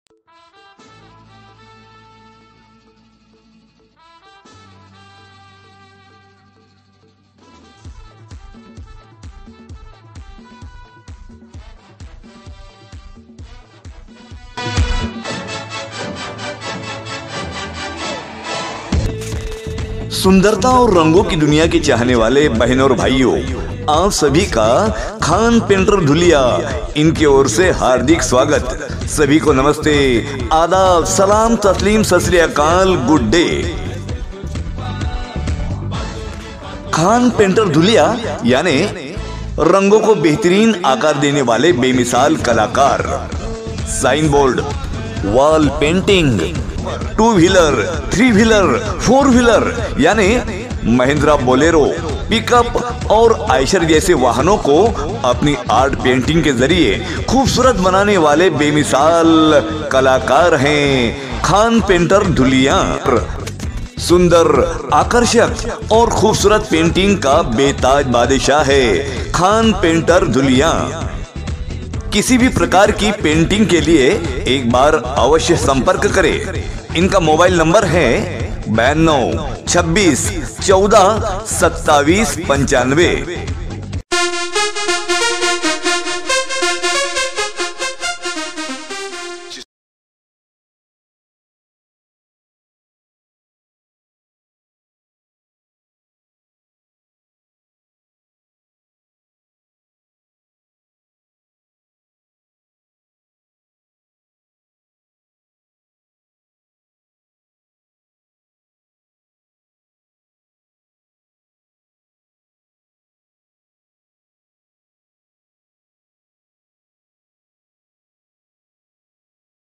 सुंदरता और रंगों की दुनिया के चाहने वाले बहनों और भाइयों, आप सभी का खान पेंटर धुलिया इनकी ओर से हार्दिक स्वागत। सभी को नमस्ते, आदाब, सलाम, तस्लीम, सत श्री अकाल, good day. Khan painter Dhulia यानी रंगों को बेहतरीन आकार देने वाले बेमिसाल कलाकार। Sign board, wall painting, two wheeler, three wheeler, four wheeler यानी महिंद्रा बोलेरो, पिकअप और आयशर जैसे वाहनों को अपनी आर्ट पेंटिंग के जरिए खूबसूरत बनाने वाले बेमिसाल कलाकार हैं खान पेंटर धुलिया। सुंदर, आकर्षक और खूबसूरत पेंटिंग का बेताज बादशाह है खान पेंटर धुलिया। किसी भी प्रकार की पेंटिंग के लिए एक बार अवश्य संपर्क करें। इनका मोबाइल नंबर है 92 26 14 27 95।